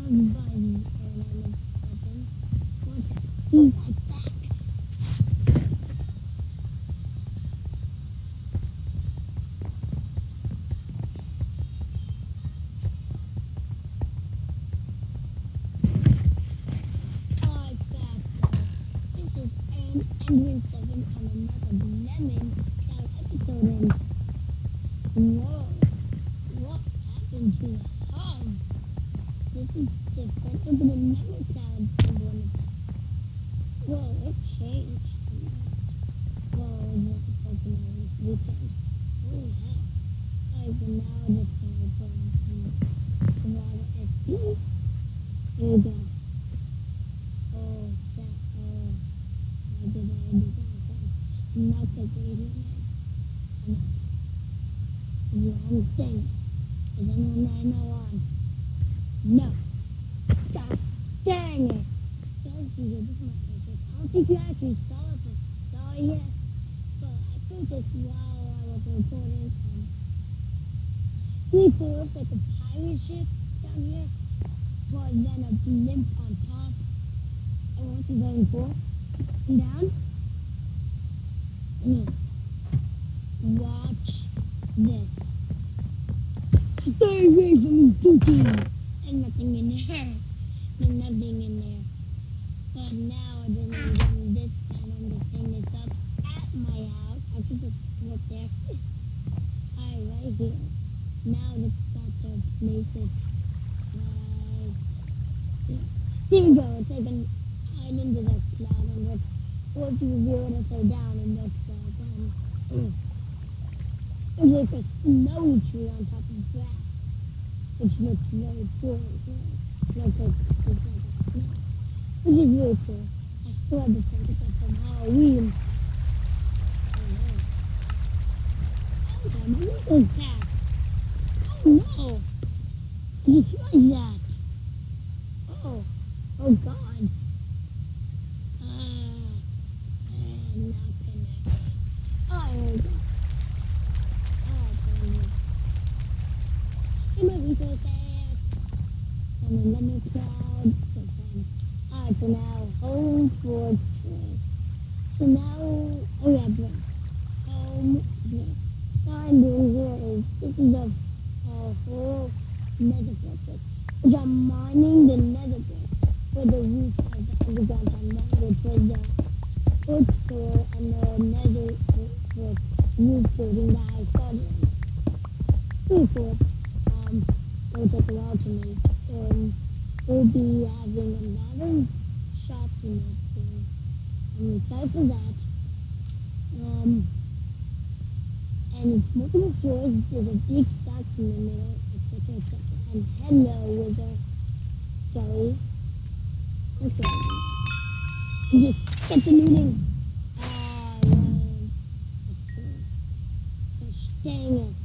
button and on the button. Be right back. Alright, back though. This is Andrew 7 on another Lemon Cloud episode and whoa, what happened to the hub? This is different. Look at the Lemon Cloud one. Whoa, it changed. Whoa, what the fuck am I this weekend? Holy heck. Alright, so now this thing is going to water SP. Here we go. Oh, set. Oh, I did already that. Not the baby man. I'm out. Yeah, dang it. Is anyone on? No. God dang it. Chelsea, this is my answer. I don't think you actually saw it yet, but I think this while I was recording. We thought it looks like a pirate ship down here, but then a blimp on top. And what's it going for? And down? Watch this. Stay away from me, Pookie! And nothing in there. There's nothing in there. But now I just am doing this and I'm just hanging this up at my house. I could just go up there. Right here. Now let's start to place it right here. Here we go. It's like an island with a cloud on it. Or if you were to say down, it looks like a snow tree on top of grass, which looks very cool. Looks like just like a snow, which is really cool. I still have the picture from Halloween. Oh no! What was that? Oh no! I just realized that. Oh God. And now connect. Oh, here we go. Hey, my video there. And then let me cloud. So fun. Alright, so now home fortress. So now, oh yeah, bro. Home fortress. What I'm doing here is, this is a whole nether fortress. Which I'm mining the nether brick for the roof of the underground tunnel, which was the fourth floor and the nether brick roof building that I started in. Pretty cool. It will take a while to make. We'll be having a lot of shops in it, so I'm excited for that. And it's multiple floors. There's a big box in the middle, etc., etc. And hello, wither. Sorry. Okay. Just get the looting. Ah, right. That's cool. Gosh dang it.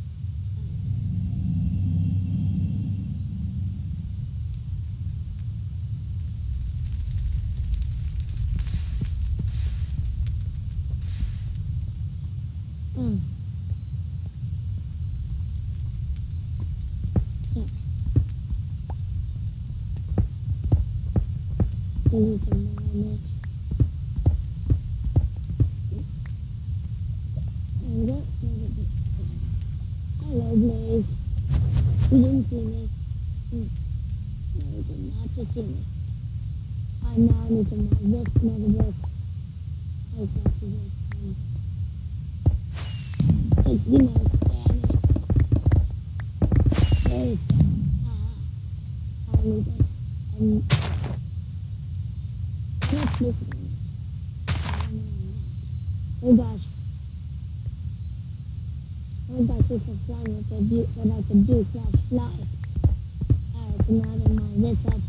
We need to mine it. Hello, Blaze. You didn't see me. No, you did not just see me. I now need to mine this nether brick. I thought you did. Just, scan it. There you go. I need this. What's this one? Oh gosh. I was actually for flying what I could do fly. Alright, so now they mine this up.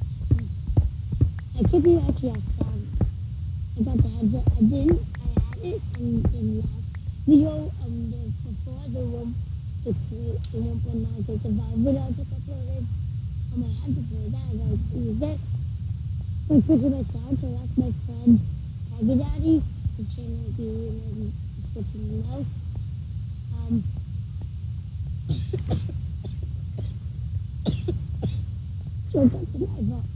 I could be actually outside. I got the heads up. I had it in the last video before the 1.9 survival video I just uploaded. I had to play that. I gotta use it. So quickly my sound, so that's my friend Tiger Daddy. The channel will be in the description below. shortcuts in my phone.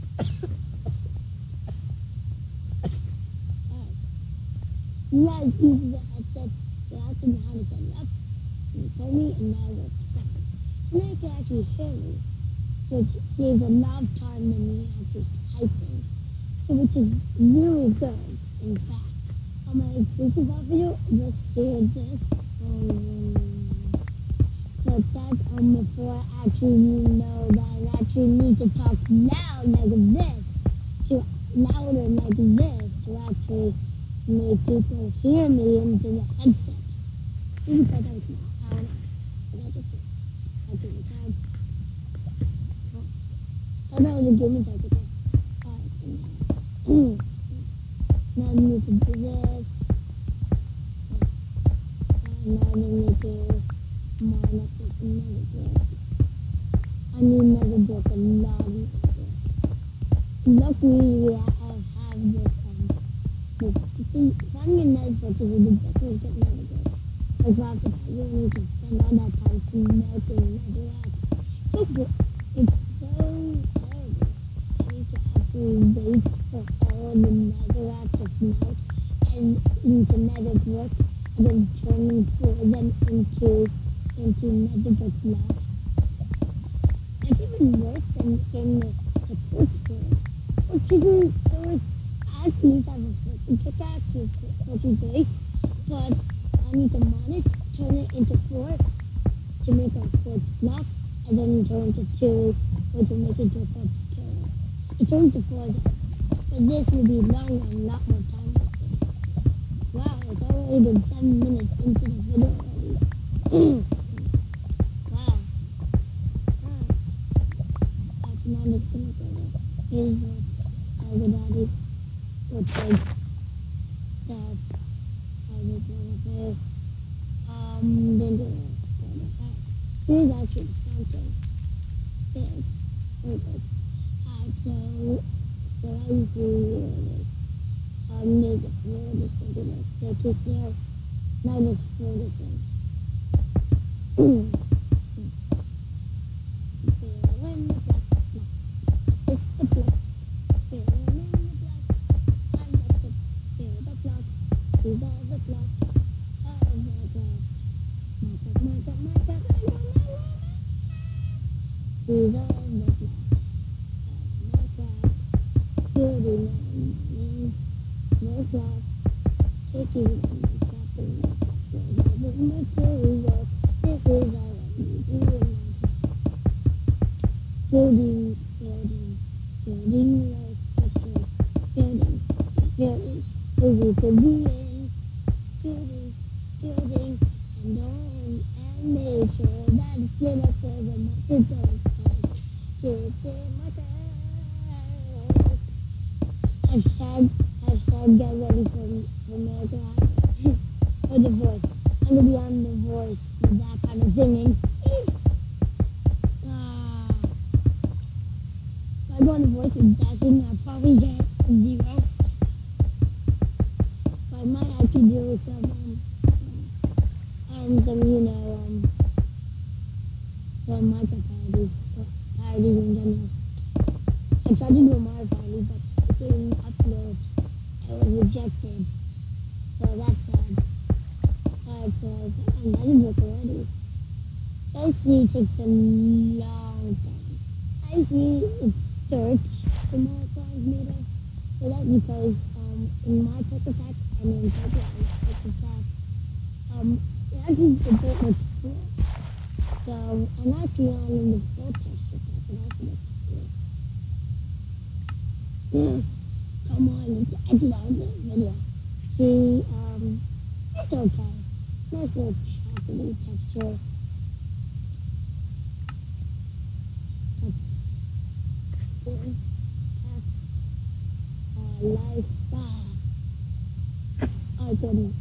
Like using the headset, so I have to know how to set it up. And it told me, and now it's fine. So now you can actually hear me, which saves a lot of time than me actually typing. So which is really good, in fact. On my exclusive video, just shared this. But that's before I actually know that I actually need to talk loud like this, to louder like this, to actually make people hear me into the headset. Even because I'm small. I don't know. But that's just it. I'll give it time. Oh, that was a game attack attack. Alright, so now I need to do this. Now I need to mine up this nether brick. I need nether brick, a lot of nether brick. Luckily, I have this, finding a nether brick is the best way to get nether brick. Because after that, you don't need to spend all that time smelting netherrack. It's so horrible. I need to actually wait for all the netherrack to smelt and into nether brick, and then turning for them into nether brick block. That's even worse than getting the quartz stores. Quartz stores at least have a fortune pickaxe with fortune base, but I need to mine it, turn it into 4 to make a quartz block, and then turn it to 2, which will make it into a quartz pillar. It turns to 4 then, but this will be longer and a lot more time wasted. Wow, it's already been 7 minutes into the video already. Wow. Alright. So now let's gonna go there. Here's what Tiger Daddy would take that I just wanna say. Then do it. Here's actually the fountain. There. Perfect. Alright, so as you see here it is. There's a floor, there's something like staircase there. Now let's fill this in. Fill in the block. It's the block. Fill in the block. I left it. Fill the block. These are the blocks of Minecraft. Minecraft. These are the blocks of Minecraft. Building and Minecraft. Taking and crafting Minecraft. With materials. This is all we do in Minecraft. Building like structures. Building. So we can be in. Building. And make sure that it's lit up so the monsters don't fight. It's in Minecraft. Hashtag get ready for Minecraft. For the voice. I'm gonna be on the voice with that kind of singing. If I go on the voice with that singing, I'll probably get 0. But I might actually do some some Minecraft parodies in general. I tried to do a Mario parody, but it didn't upload. It was rejected. So that's sad. Alright, so I'm done with it already. I see it takes a long time. I see it's search for more songs made of. So that's because in my tech attack and in tech attack, it actually the dirt looks cool. So I'm actually on in the full texture pack, and also looks cool. Come on, let's exit out of this video. See, it's okay. Nice little chocolatey texture. Lifestyle. I couldn't.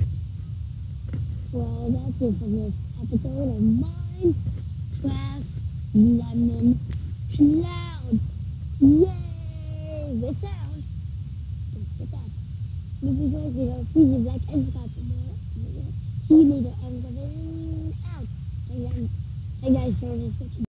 Well, that's it for this episode of Minecraft Lemon Cloud. Yay! With sound. Don't forget that. If you enjoyed the video, please leave a like and subscribe for more videos. See you later. I'm out. Hey guys, for this.